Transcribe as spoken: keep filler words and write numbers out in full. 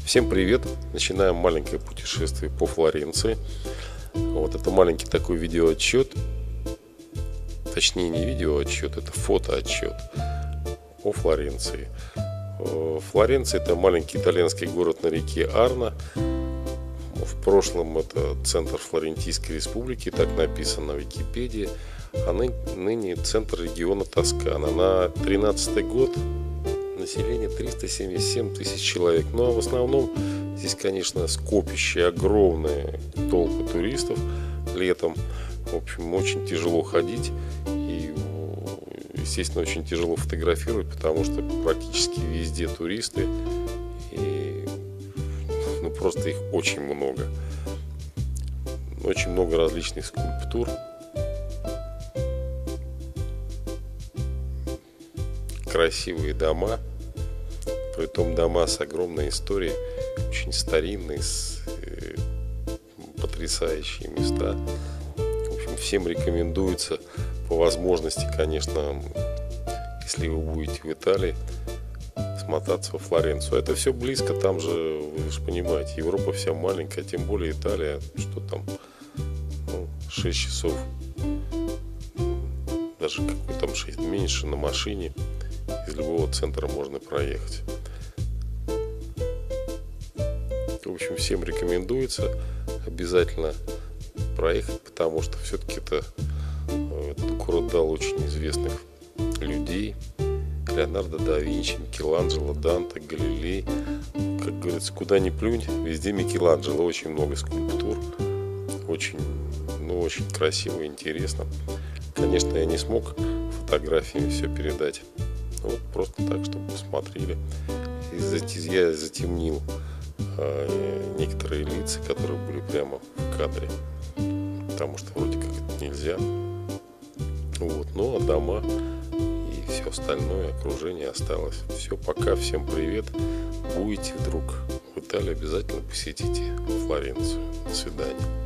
Всем привет! Начинаем маленькое путешествие по Флоренции. Вот это маленький такой видеоотчет, точнее не видеоотчет, это фотоотчет о Флоренции. Флоренция — это маленький итальянский город на реке Арно. В прошлом это центр Флорентийской республики, так написано в Википедии, а ны ныне центр региона Тоскана. На тринадцатый год население триста семьдесят семь тысяч человек. Ну а в основном здесь, конечно, скопище, огромные толпы туристов летом. В общем, очень тяжело ходить и, естественно, очень тяжело фотографировать, потому что практически везде туристы. И ну, просто их очень много. Очень много различных скульптур. Красивые дома. Притом дома с огромной историей, очень старинные, с, э, потрясающие места. В общем, всем рекомендуется по возможности, конечно, если вы будете в Италии, смотаться во Флоренцию. Это все близко, там же, вы же понимаете, Европа вся маленькая, тем более Италия, что там, ну, шесть часов, даже какой там шесть, меньше на машине. Из любого центра можно проехать. В общем, всем рекомендуется обязательно проехать, потому что все-таки это, этот город дал очень известных людей. Леонардо да Винчи, Микеланджело, Данте, Галилей. Как говорится, куда ни плюнь, везде Микеланджело. Очень много скульптур. Очень, ну, очень красиво и интересно. Конечно, я не смог фотографиями все передать. Вот просто так, чтобы посмотрели. И я затемнил э, некоторые лица, которые были прямо в кадре, потому что вроде как это нельзя. Вот. Ну а дома и все остальное окружение осталось. Все, пока, всем привет. Будете вдруг в Италии, обязательно посетите Флоренцию. До свидания.